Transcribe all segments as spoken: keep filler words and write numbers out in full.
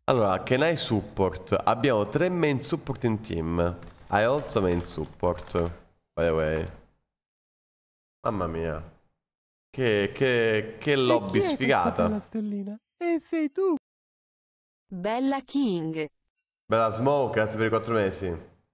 Allora, can I support? Abbiamo tre main support in team. I also main support, by the way. Mamma mia. Che, che, che lobby e chi è sfigata. bella stellina? E sei tu. Bella King. Bella Smoke, grazie per i quattro mesi.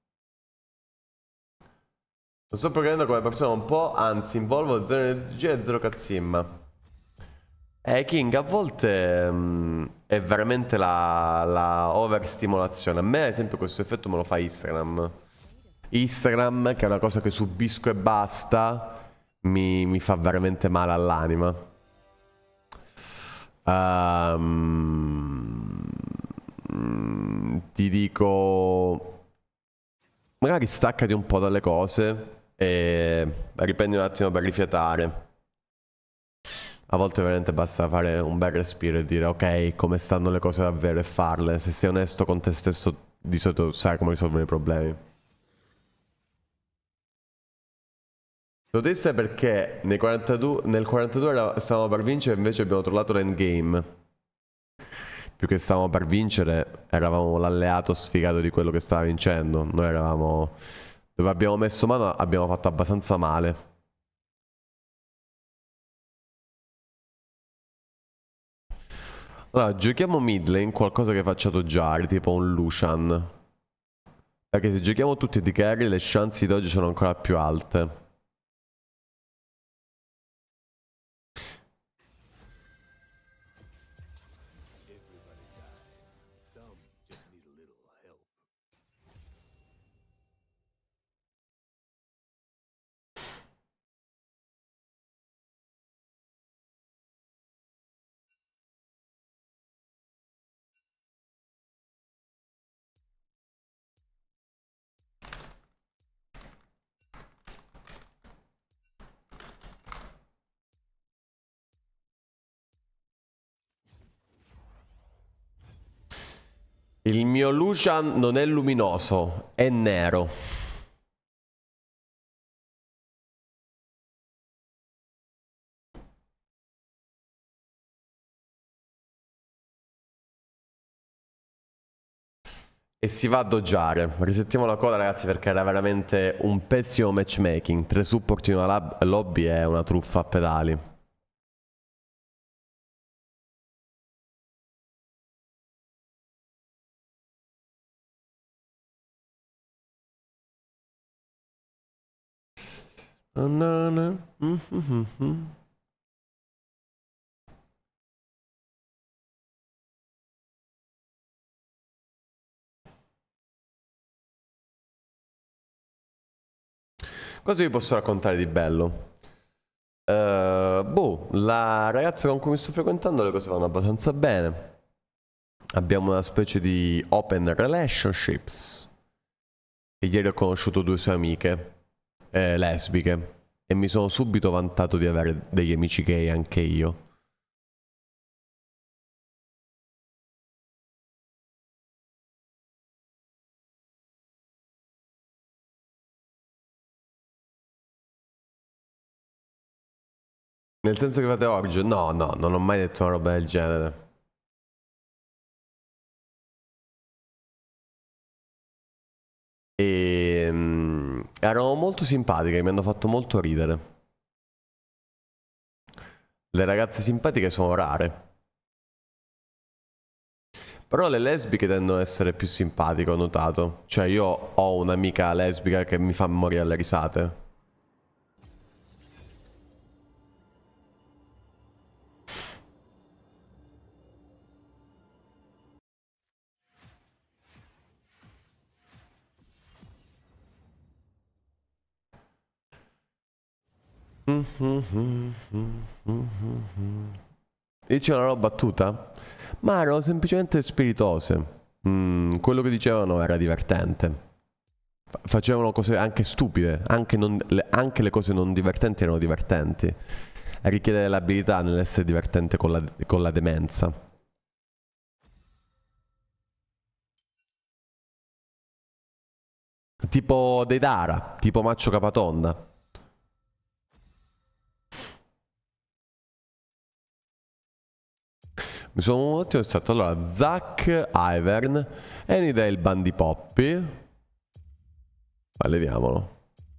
Lo sto programmando come persona un po', anzi involvo zero energia e zero cazzimma. Eh, King, a volte mh, è veramente la, la overstimolazione. A me, ad esempio, questo effetto me lo fa Instagram. Instagram, che è una cosa che subisco e basta, mi, mi fa veramente male all'anima. Um, ti dico... Magari staccati un po' dalle cose e riprendi un attimo per rifiatare. A volte veramente basta fare un bel respiro e dire ok, come stanno le cose davvero e farle. Se sei onesto con te stesso, di solito sai come risolvere i problemi. Lo disse perché nei quarantadue, nel quarantadue era- stavamo per vincere e invece abbiamo trovato l'endgame. Più che stavamo per vincere, eravamo l'alleato sfigato di quello che stava vincendo. Noi eravamo... Dove abbiamo messo mano abbiamo fatto abbastanza male. Allora, giochiamo mid lane, qualcosa che faccia doggiare, tipo un Lucian. Perché se giochiamo tutti di carry, le chance di dodge sono ancora più alte. Il mio Lucian non è luminoso, è nero. E si va a doggiare. Risettiamo la coda, ragazzi, perché era veramente un pessimo matchmaking. Tre support in una lab lobby è una truffa a pedali. Oh, no, no. Mm-hmm. Cosa vi posso raccontare di bello? Uh, boh, la ragazza con cui mi sto frequentando le cose vanno abbastanza bene. Abbiamo una specie di open relationships. E ieri ho conosciuto due sue amiche eh, lesbiche. E mi sono subito vantato di avere degli amici gay anche io. Nel senso che fate orge? No, no, non ho mai detto una roba del genere. E mm, erano molto simpatiche, mi hanno fatto molto ridere. Le ragazze simpatiche sono rare. Però le lesbiche tendono ad essere più simpatiche, ho notato. Cioè io ho un'amica lesbica che mi fa morire alle risate. Dice una roba battuta? Ma erano semplicemente spiritose. Mm, quello che dicevano era divertente. Facevano cose anche stupide, anche, non, le, anche le cose non divertenti erano divertenti. Richiede l'abilità nell'essere divertente con la, con la demenza. Tipo Deidara, tipo Maccio Capatonda. Mi sono un attimo stato. Allora, Zack, Ivern, Enidale, il Bandi Poppy. Ma leviamolo.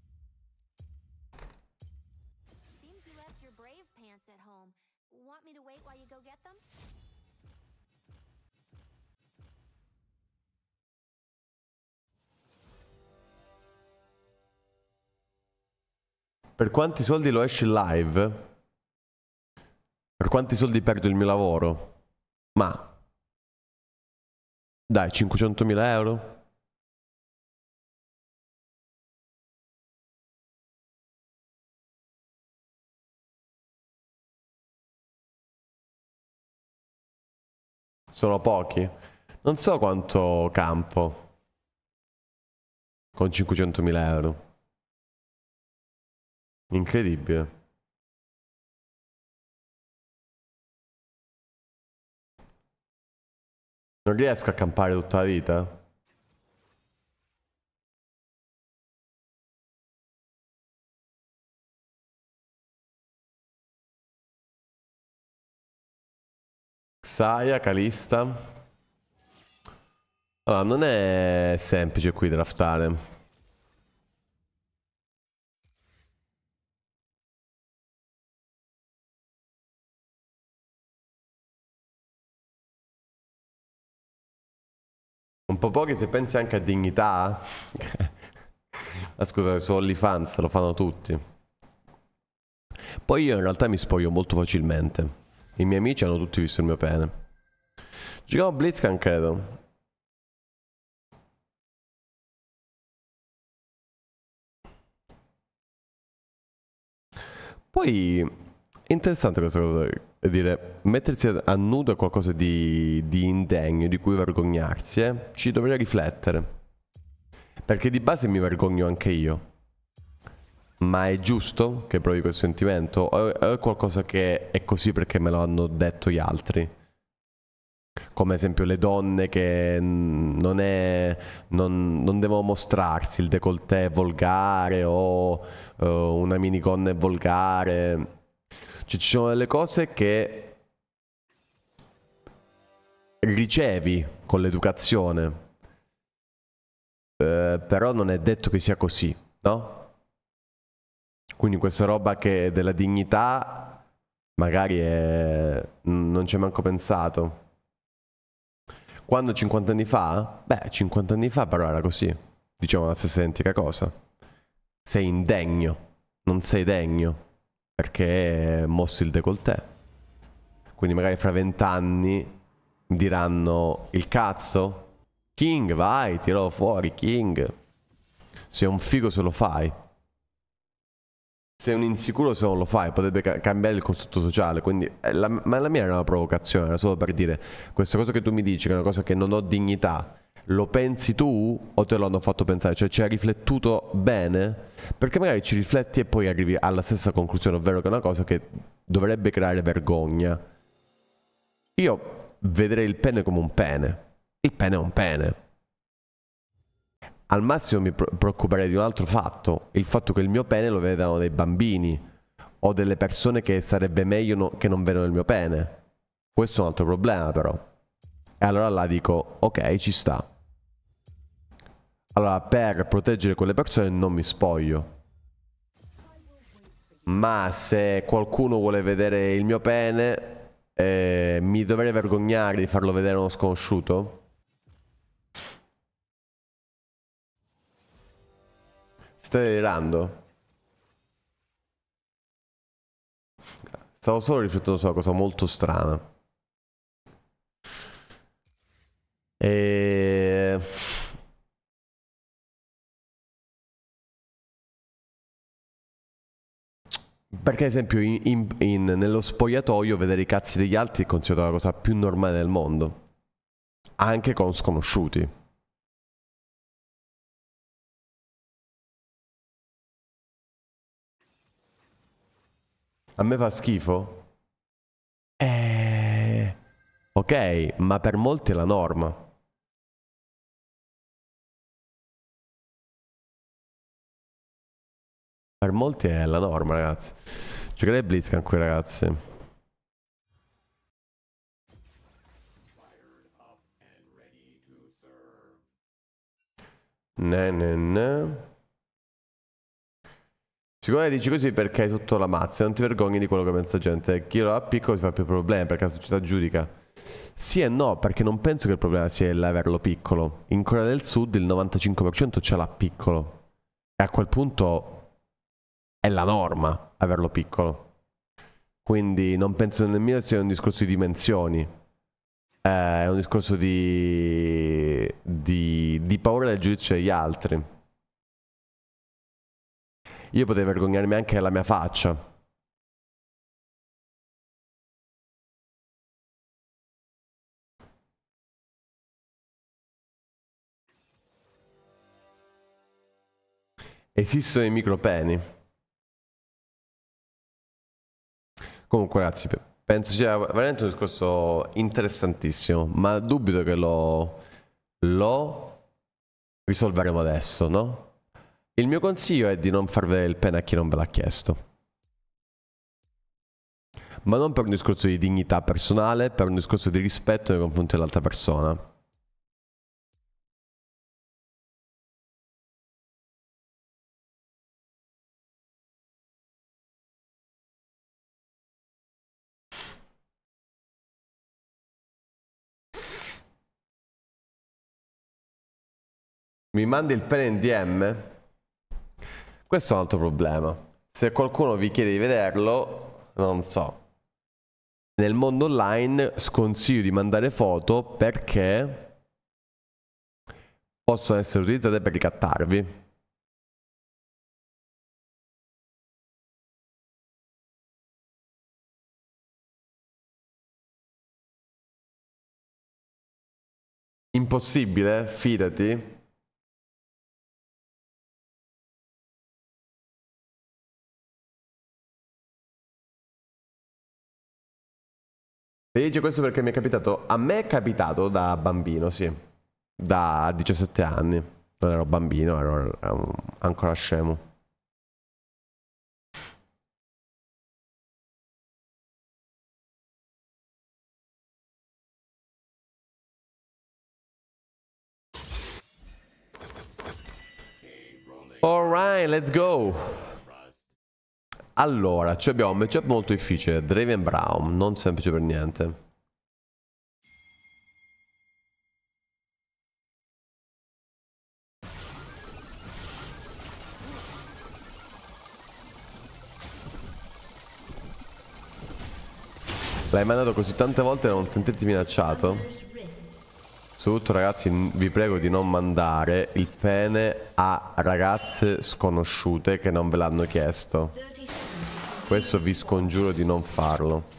Per quanti soldi lo esce live? Per quanti soldi perdo il mio lavoro? Ma dai, cinquecentomila euro? Sono pochi. Non so quanto campo con cinquecentomila euro. Incredibile. Non riesco a campare tutta la vita. Xayah, Kalista. Allora, non è semplice qui draftare. Un po' pochi se pensi anche a dignità. Ma scusa, su OnlyFans lo fanno tutti. Poi io in realtà mi spoglio molto facilmente. I miei amici hanno tutti visto il mio pene. Giochiamo Blitzcrank, credo. Poi interessante questa cosa, è dire, mettersi a nudo è qualcosa di, di indegno, di cui vergognarsi, eh? Ci dovrei riflettere. Perché di base mi vergogno anche io. Ma è giusto che provi questo sentimento? O è qualcosa che è così perché me lo hanno detto gli altri? Come ad esempio le donne che non, è, non, non devono mostrarsi, il décolleté è volgare o uh, una minigonna è volgare. Cioè, ci sono delle cose che ricevi con l'educazione, uh, però non è detto che sia così, no? Quindi questa roba che della dignità magari è... non ci ho manco pensato. Quando cinquanta anni fa? Beh, cinquanta anni fa però era così. Diciamo la stessa identica cosa. Sei indegno, non sei degno, perché mossi il décolleté. Quindi magari fra vent'anni diranno il cazzo? King, vai, tiralo fuori, King. Sei un figo se lo fai. Sei un insicuro se non lo fai, potrebbe ca cambiare il costrutto sociale, quindi eh, la, ma la mia era una provocazione, era solo per dire, questa cosa che tu mi dici, che è una cosa che non ho dignità, lo pensi tu o te lo hanno fatto pensare? Cioè ci hai riflettuto bene? Perché magari ci rifletti e poi arrivi alla stessa conclusione, ovvero che è una cosa che dovrebbe creare vergogna. Io vedrei il pene come un pene, il pene è un pene. Al massimo mi preoccuperei di un altro fatto, il fatto che il mio pene lo vedano dei bambini o delle persone che sarebbe meglio no, che non vedono il mio pene. Questo è un altro problema però. E allora là dico, ok, ci sta. Allora per proteggere quelle persone non mi spoglio. Ma se qualcuno vuole vedere il mio pene, eh, mi dovrei vergognare di farlo vedere a uno sconosciuto? Stai delirando? Stavo solo riflettendo su una cosa molto strana. E... Perché ad esempio in, in, in, nello spogliatoio vedere i cazzi degli altri è considerata la cosa più normale del mondo. Anche con sconosciuti. A me fa schifo? Eh... Ok, ma per molti è la norma. Per molti è la norma, ragazzi. Giocherei Blitzcrank qui, ragazzi. Ne, ne, ne. Sicuramente dici così perché hai sotto la mazza, non ti vergogni di quello che pensa gente. Chi lo ha piccolo si fa più problemi perché la società giudica. Sì e no, perché non penso che il problema sia l'averlo piccolo. In Corea del Sud il novantacinque per cento ce l'ha piccolo. E a quel punto è la norma averlo piccolo. Quindi non penso nemmeno sia un discorso di dimensioni. È un discorso di, di, di paura del giudizio degli altri. Io potevo vergognarmi anche della mia faccia. Esistono i micropeni. Comunque ragazzi, penso sia veramente un discorso interessantissimo, ma dubito che lo, lo risolveremo adesso, no? Il mio consiglio è di non far vedere il pene a chi non ve l'ha chiesto. Ma non per un discorso di dignità personale, per un discorso di rispetto nei confronti dell'altra persona. Mi mandi il pene in D M? Questo è un altro problema. Se qualcuno vi chiede di vederlo, non so. Nel mondo online sconsiglio di mandare foto perché possono essere utilizzate per ricattarvi. Impossibile, fidati. E dice questo perché mi è capitato. A me è capitato da bambino, sì. Da diciassette anni. Non ero bambino, ero, ero ancora scemo. Alright, let's go. Allora, ci abbiamo un matchup molto difficile. Draven Brown, non semplice per niente. L'hai mandato così tante volte da non sentirti minacciato? Soprattutto ragazzi, vi prego di non mandare il pene a ragazze sconosciute che non ve l'hanno chiesto. Questo vi scongiuro di non farlo.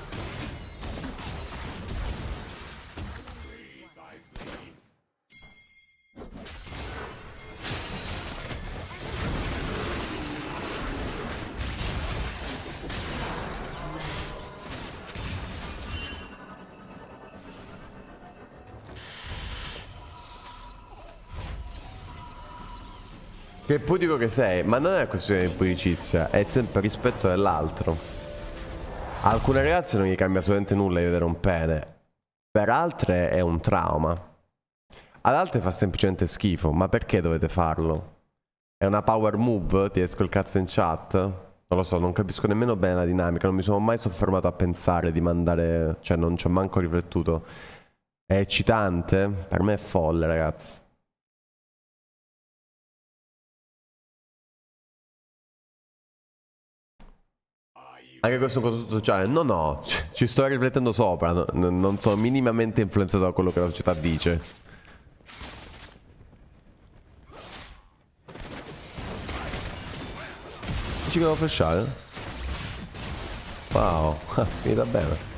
Che pudico che sei, ma non è questione di pudicizia, è sempre rispetto dell'altro. A alcune ragazze non gli cambia assolutamente nulla di vedere un pene, per altre è un trauma. Ad altre fa semplicemente schifo, ma perché dovete farlo? È una power move? Ti esco il cazzo in chat? Non lo so, non capisco nemmeno bene la dinamica, non mi sono mai soffermato a pensare di mandare, cioè non ci ho manco riflettuto. È eccitante? Per me è folle, ragazzi. Anche questo è un costo sociale? No, no, ci sto riflettendo sopra, no, non sono minimamente influenzato da quello che la società dice. Dici che devo flashare? Wow, finita bene.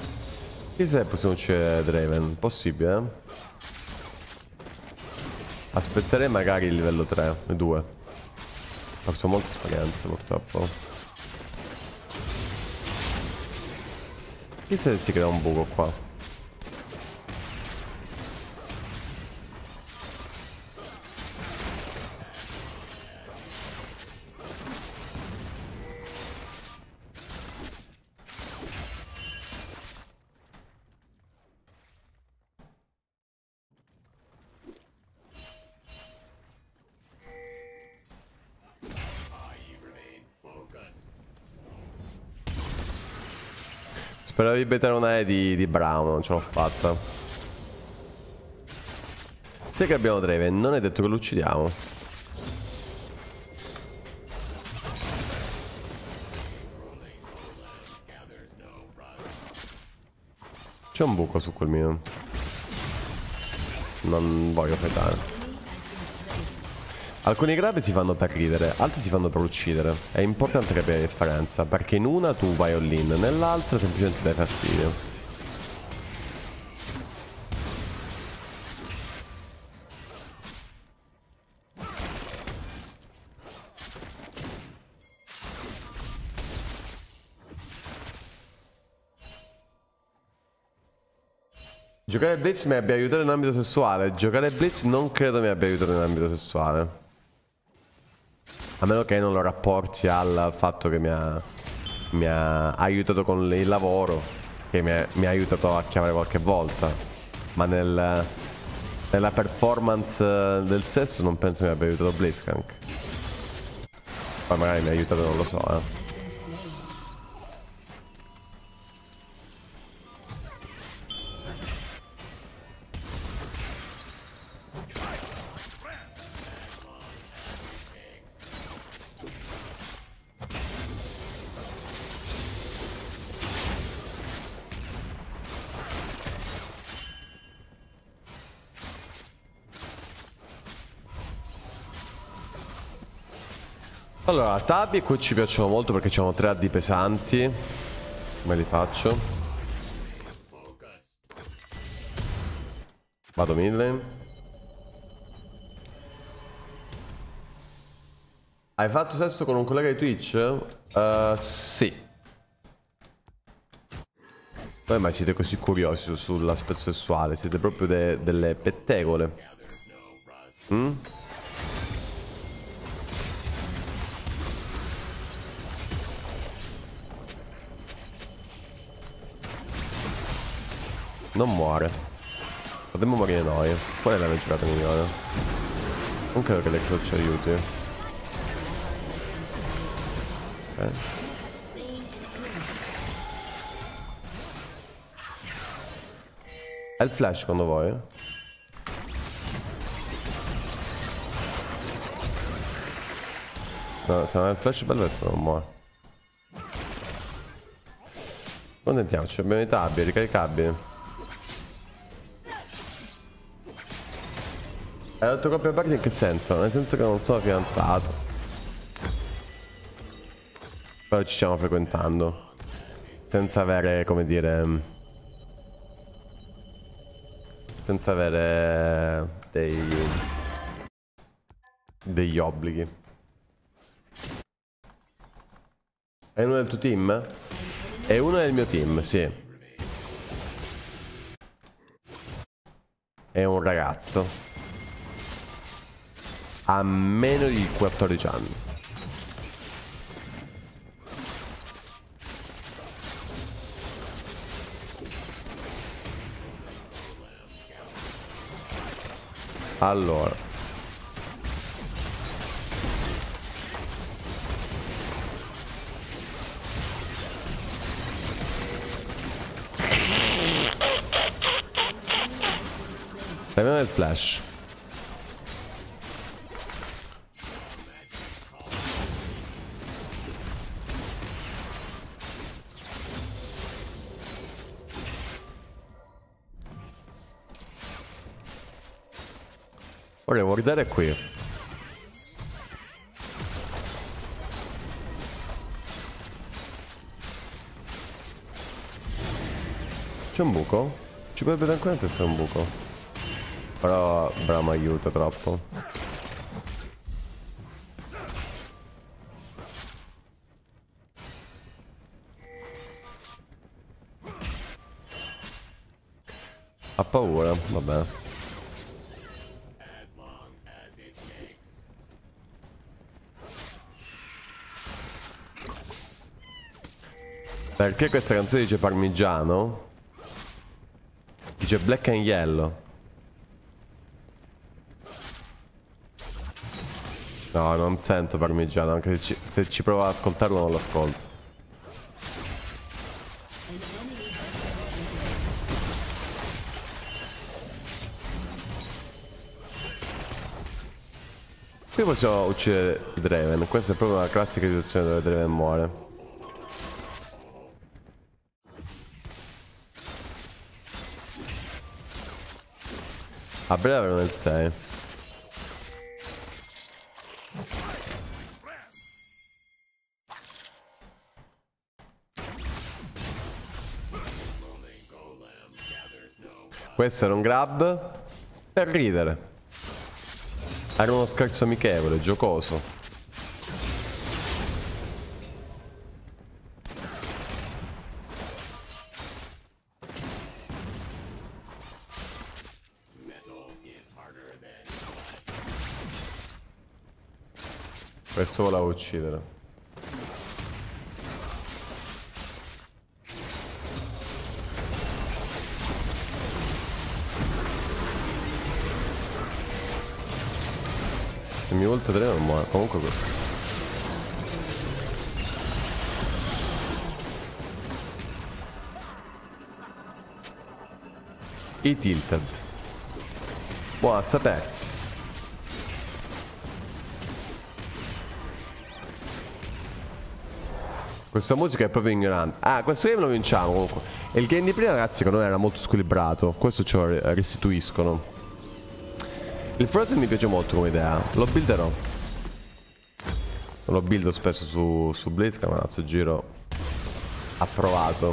Che se possiamo uccidere Draven? Possibile, eh? Aspetterei magari il livello tre e due. Ho so molte esperienze purtroppo. Chissà se si crea un buco qua. Speravo di bettare una E di, di Brown, non ce l'ho fatta. Sai che abbiamo Draven, non è detto che lo uccidiamo. C'è un buco su quel mio. Non voglio fightare. Alcuni grab si fanno per ridere, altri si fanno per uccidere. È importante capire la differenza, perché in una tu vai all-in, nell'altra semplicemente dai fastidio. Giocare Blitz mi abbia aiutato in ambito sessuale. Giocare Blitz non credo mi abbia aiutato in ambito sessuale. A meno che non lo rapporti al fatto che mi ha, mi ha aiutato con il lavoro, che mi ha, mi ha aiutato a chiamare qualche volta. Ma nel, nella performance del sesso non penso mi abbia aiutato Blitzcrank. Poi magari mi ha aiutato, non lo so, eh. Allora, Tabi e qui ci piacciono molto perché c'hanno tre A D pesanti. Come li faccio? Vado mid lane. Hai fatto sesso con un collega di Twitch? Uh, sì. Come mai siete così curiosi sull'aspetto sessuale? Siete proprio de delle pettegole. Mm? Non muore. Potremmo morire noi. Qual è la mia giocata migliore? Non credo che l'Exo ci aiuti. Ok. È il flash quando vuoi. No, se non è il flash bello non muore. Contentiamoci, abbiamo i tabbi, ricaricabili. Hai detto coppia party in che senso? Nel senso che non sono fidanzato. Però ci stiamo frequentando. Senza avere, come dire... Senza avere dei... degli obblighi. È uno del tuo team? È uno del mio team, sì. È un ragazzo. Ha meno di quattordici anni. Allora. Abbiamo il flash. Ora guardare qui. C'è un buco? Ci potrebbe tranquillamente essere un buco. Però Braum aiuta troppo. Ha paura, vabbè. Perché questa canzone dice parmigiano? Dice black and yellow. No, non sento parmigiano, anche se ci, se ci provo ad ascoltarlo non lo ascolto. Qui possiamo uccidere Draven, questa è proprio una classica situazione dove Draven muore. A breve avremo nel sei. Questo era un grab per ridere. Era uno scherzo amichevole, giocoso. Questo voleva uccidere. Se mi volta tre non muore. Comunque questo. I tilted. Buona a sapersi. Questa musica è proprio ignorante. Ah, questo game lo vinciamo comunque. E il game di prima, ragazzi, che non era molto squilibrato. Questo ce lo restituiscono. Il Frozen mi piace molto come idea. Lo builderò. Non lo buildo spesso su, su Blitzcrank, ma a questo giro approvato.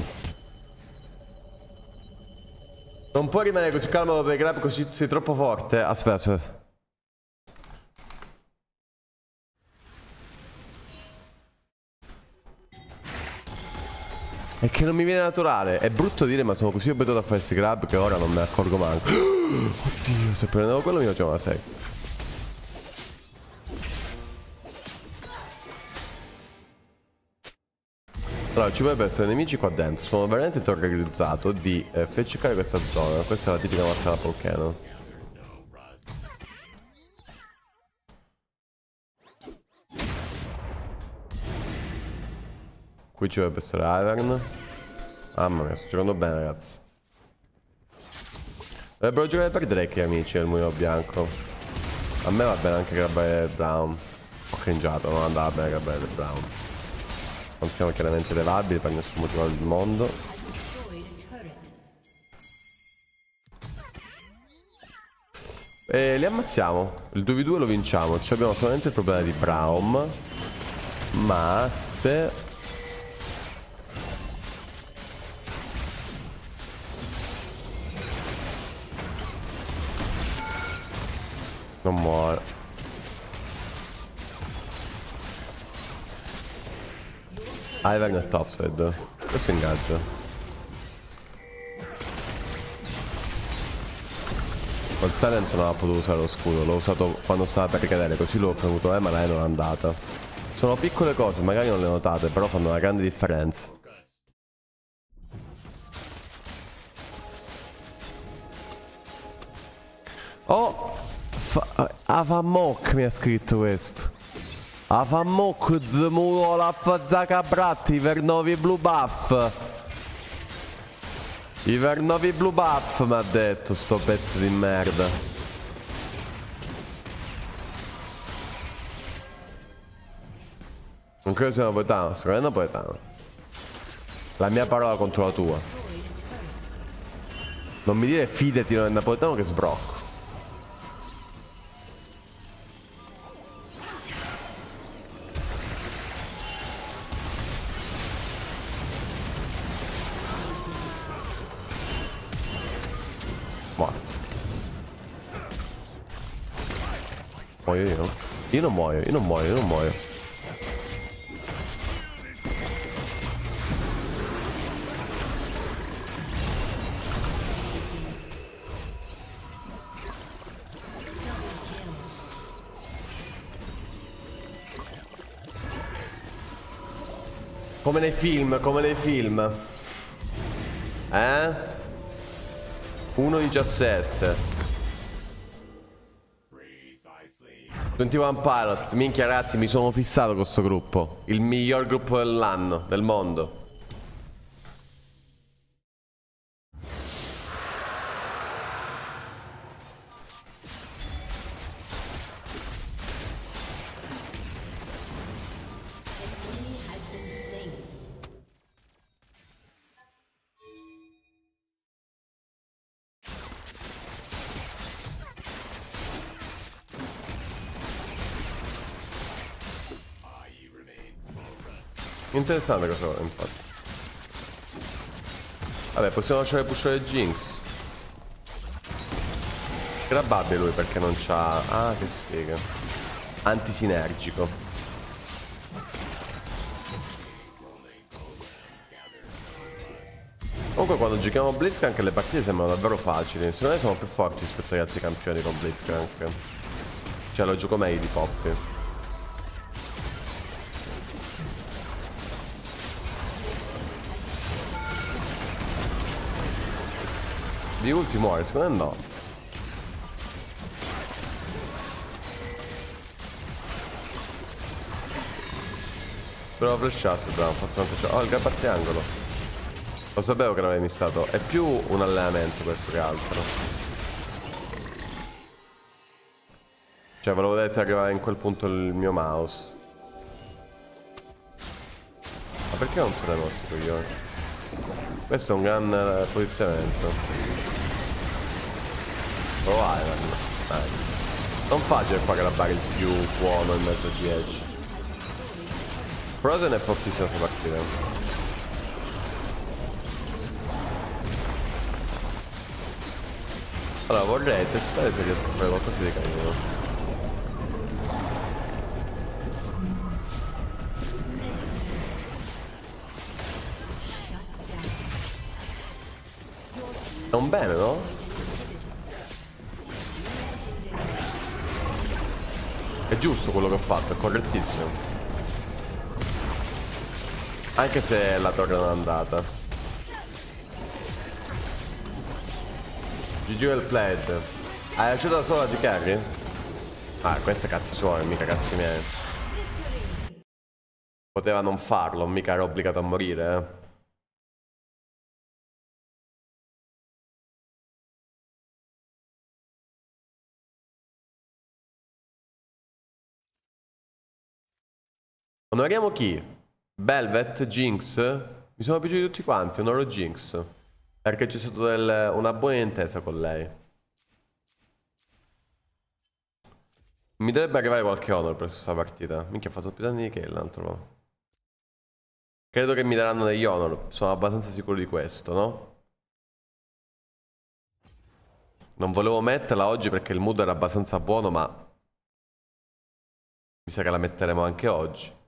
Non puoi rimanere così calmo per grab, così sei troppo forte. Aspetta, aspetta. È che non mi viene naturale. È brutto dire, ma sono così abituato a fare questi grab che ora non me ne accorgo manco. Oddio, se prendevo quello mi facevo una sei. Allora, ci potrebbero essere nemici qua dentro. Sono veramente terrorizzato di eh, feccicare questa zona. Questa è la tipica marca da Volcano. Qui ci dovrebbe essere Ivern. Mamma mia, sto giocando bene, ragazzi. Dovrebbero giocare per Drake, amici, del mulino bianco. A me va bene anche grabbare il Braum. Ho cringiato, non andava bene grabbare il Braum. Non siamo chiaramente levabili per nessun motivo del mondo. E li ammazziamo. Il due vu due lo vinciamo. Ci abbiamo solamente il problema di Braum. Ma se... non muore. Ivern è topside. Questo ingaggio. Col silence non ha potuto usare lo scudo. L'ho usato quando stava per ricadere, così l'ho premuto eh, ma lei non è andata. Sono piccole cose, magari non le notate, però fanno una grande differenza. Oh! Avamok mi ha scritto questo. Avamok zmulo la fazzaka bratti, Ivernovi blue buff. Ivernovi blue buff mi ha detto sto pezzo di merda. Non credo sia napoletano, secondo me è napoletano. La mia parola contro la tua. Non mi dire fidati non è napoletano che sbrocco. Morto. Muoio io? Io non muoio, io non muoio, io non muoio. Come nei film, come nei film. Eh? uno diciassette. ventuno Pilots, minchia ragazzi, mi sono fissato con questo gruppo. Il miglior gruppo dell'anno, del mondo. Interessante cosa, infatti. Vabbè, possiamo lasciare pushare Jinx. Grabbabile lui perché non c'ha... Ah, che sfiga. Antisinergico. Comunque quando giochiamo Blitzcrank le partite sembrano davvero facili. Secondo me sono più forti rispetto agli altri campioni con Blitzcrank. Cioè lo gioco meglio di Poppy. Di ulti muore, secondo me no. Però flashasse, bravo, ho fatto un flash. Oh, il gap a triangolo. Lo sapevo che non l'avevi missato. È più un allenamento questo che altro. Cioè, volevo vedere se arrivava in quel punto il mio mouse. Ma perché non se ne mossi coglioni? Questo è un gran uh, posizionamento. Oh, Iron. Nice. Non facile qua grabbare il più buono in mezzo a dieci. Frozen è fortissimo se partire. Allora vorrei testare se riesco a fare qualcosa di carino. È un bene, no? È giusto quello che ho fatto, è correttissimo. Anche se la torre non è andata. G G well played. Hai lasciato solo la di carry? Ah, questi cazzi suoi, mica cazzi miei. Poteva non farlo, mica era obbligato a morire, eh. Onoriamo chi? Velvet, Jinx. Mi sono piaciuti tutti quanti, onoro Jinx. Perché c'è stata del... una buona intesa con lei. Mi dovrebbe arrivare qualche honor per questa partita. Minchia, ha fatto più danni di che l'altro. Credo che mi daranno degli honor. Sono abbastanza sicuro di questo, no? Non volevo metterla oggi perché il mood era abbastanza buono, ma... mi sa che la metteremo anche oggi.